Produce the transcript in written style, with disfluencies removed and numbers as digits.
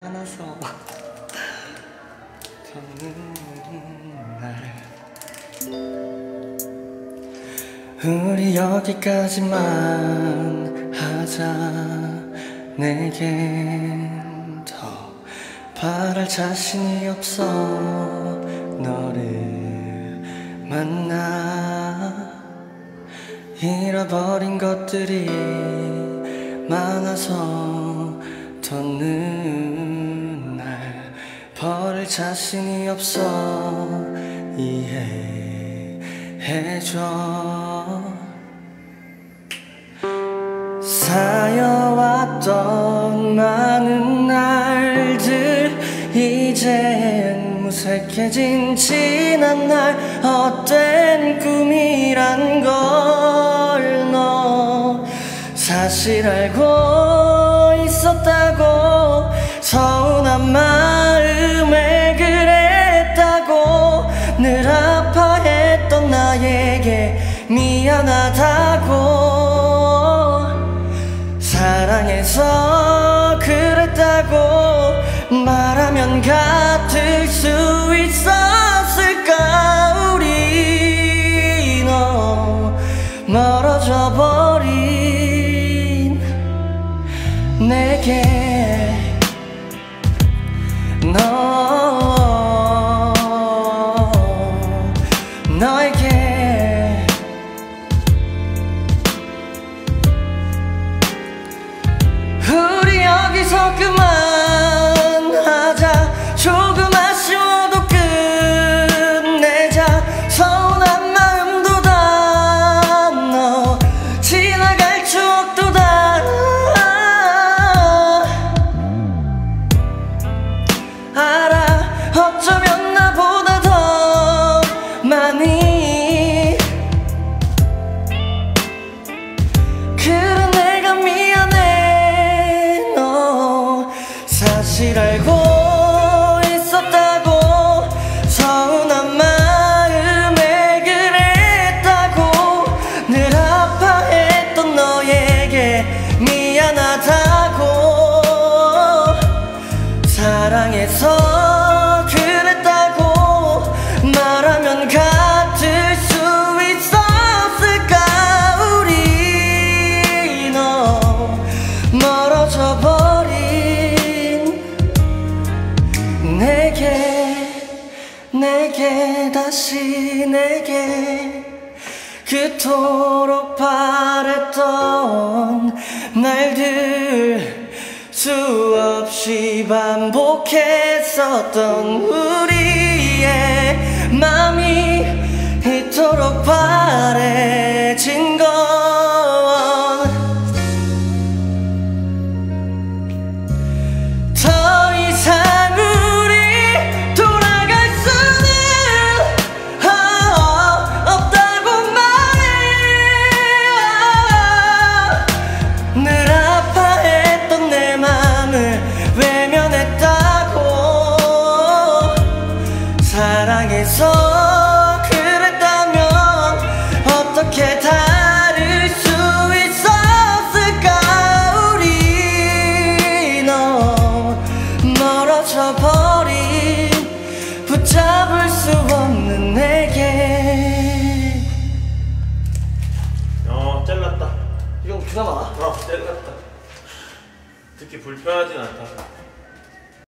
안아서 걷는 날 우리 여기까지만 하자. 내겐 더 바랄 자신이 없어. 너를 만나 잃어버린 것들이 많아서 걷는 날 버릴 자신이 없어. 이해해줘. 쌓여왔던 많은 날들 이젠 무색해진 지난 날 헛된 꿈이란 걸 너 사실 알고 있었다고. 서운한 마음에 그랬다고. 늘 아파했던 나에게 미안하다고. 사랑해서 그랬다고 말하면 같을 수 있었을까. 우리 너 멀어져 버린 내게 너에게 우리 여기서 그만하자. 조금 아쉬워도 끝내자. 서운한 마음도 다 너 지나갈 추억도 다 알아. 어쩌면 나보다 더 많이 그런 내가 미안해. 너 사실 알고 있었다고. 서운한 마음에 그랬다고. 늘 아파했던 너에게 미안하다고. 사랑해서 그랬다고 말하면 같을 수 있었을까. 우리 너 멀어져 버린 내게 다시 내게 그토록 바랬던 날들 수없이 반복했었던 우리의 맘이 이토록 바래진 건 더 이상 우리 돌아갈 수는 없다고 말해. 늘 아파했던 내 맘을 외면했다고. 사랑해서 그랬다면 어떻게 다를 수 있었을까. 우리 너 멀어져 버린 붙잡을 수 없는 내게. 잘랐다. 이건 그나마 잘랐다. 듣기 불편하진 않다.